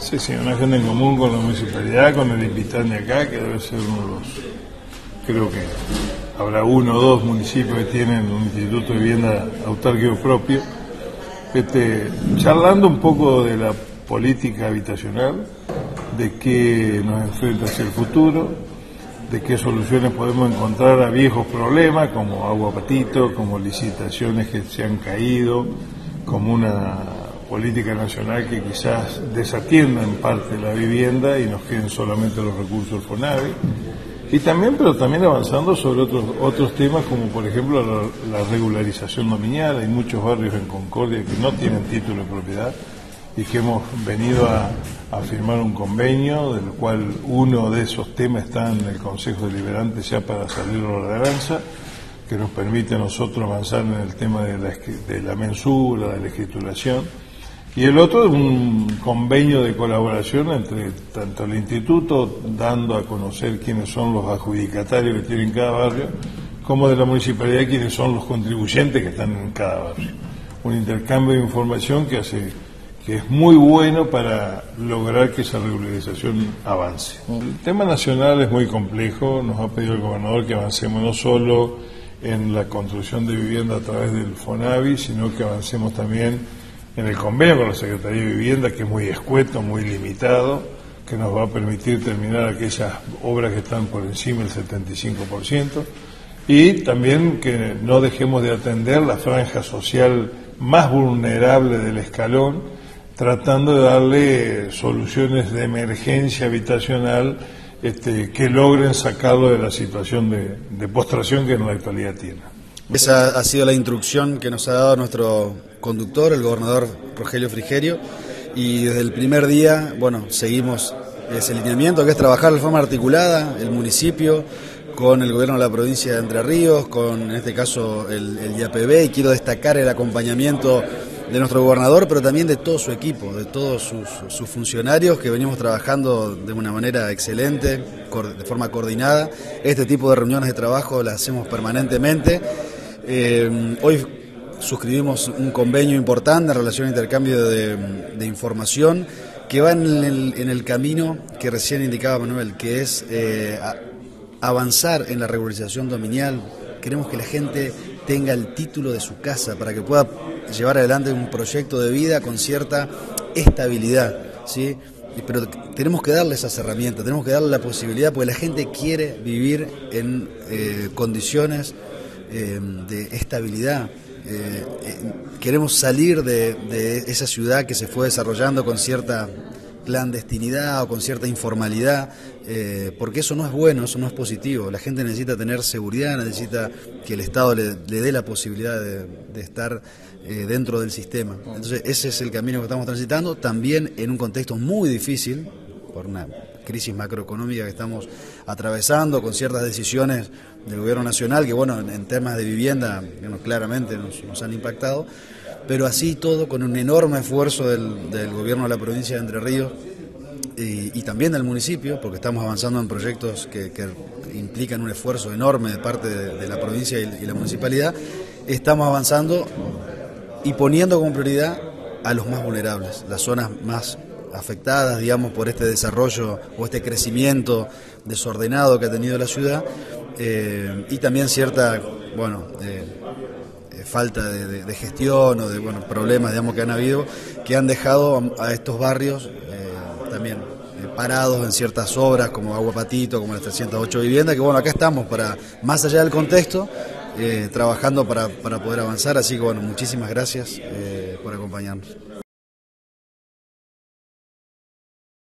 Sí, sí, una agenda en común con la municipalidad, con el Ipitán de acá, que debe ser uno de los, creo que habrá uno o dos municipios que tienen un instituto de vivienda autárquico propio. Charlando un poco de la política habitacional, de qué nos enfrenta hacia el futuro, de qué soluciones podemos encontrar a viejos problemas como agua patito, como licitaciones que se han caído, como una política nacional que quizás desatienda en parte la vivienda y nos queden solamente los recursos del FONAVI. Y también, pero también avanzando sobre otros temas como por ejemplo la regularización dominial. Hay muchos barrios en Concordia que no tienen título de propiedad y que hemos venido a firmar un convenio del cual uno de esos temas está en el Consejo Deliberante ya para salir a la ordenanza, que nos permite a nosotros avanzar en el tema de la mensura, de la escrituración. Y el otro es un convenio de colaboración entre tanto el instituto, dando a conocer quiénes son los adjudicatarios que tiene cada barrio, como de la municipalidad quiénes son los contribuyentes que están en cada barrio. Un intercambio de información que es muy bueno para lograr que esa regularización avance. El tema nacional es muy complejo, nos ha pedido el gobernador que avancemos no solo en la construcción de vivienda a través del FONAVI, sino que avancemos también en el convenio con la Secretaría de Vivienda, que es muy escueto, muy limitado, que nos va a permitir terminar aquellas obras que están por encima del 75%, y también que no dejemos de atender la franja social más vulnerable del escalón, tratando de darle soluciones de emergencia habitacional que logren sacarlo de la situación de postración que en la actualidad tiene. Esa ha sido la instrucción que nos ha dado nuestro conductor, el gobernador Rogelio Frigerio, y desde el primer día, bueno, seguimos ese lineamiento que es trabajar de forma articulada, el municipio, con el gobierno de la provincia de Entre Ríos, con en este caso el IAPB, y quiero destacar el acompañamiento de nuestro gobernador, pero también de todo su equipo, de todos sus funcionarios que venimos trabajando de una manera excelente, de forma coordinada. Este tipo de reuniones de trabajo las hacemos permanentemente. Hoy suscribimos un convenio importante en relación al intercambio de información que va en el camino que recién indicaba Manuel, que es avanzar en la regularización dominial. Queremos que la gente tenga el título de su casa para que pueda llevar adelante un proyecto de vida con cierta estabilidad, ¿sí? Pero tenemos que darle esas herramientas, tenemos que darle la posibilidad, porque la gente quiere vivir en condiciones de estabilidad. Queremos salir de esa ciudad que se fue desarrollando con cierta clandestinidad o con cierta informalidad, porque eso no es bueno, eso no es positivo. La gente necesita tener seguridad, necesita que el Estado le dé la posibilidad de estar dentro del sistema. Entonces ese es el camino que estamos transitando, también en un contexto muy difícil, por una crisis macroeconómica que estamos atravesando, con ciertas decisiones del gobierno nacional que, bueno, en temas de vivienda, bueno, claramente nos han impactado, pero así todo con un enorme esfuerzo del gobierno de la provincia de Entre Ríos y también del municipio, porque estamos avanzando en proyectos que implican un esfuerzo enorme de parte de la provincia y la municipalidad. Estamos avanzando y poniendo como prioridad a los más vulnerables, las zonas más afectadas, digamos, por este desarrollo o este crecimiento desordenado que ha tenido la ciudad, y también cierta, bueno, falta de gestión o de, bueno, problemas, digamos, que han habido, que han dejado a estos barrios también parados en ciertas obras como Agua Patito, como las 308 viviendas, que bueno, acá estamos para, más allá del contexto, trabajando para poder avanzar. Así que bueno, muchísimas gracias por acompañarnos.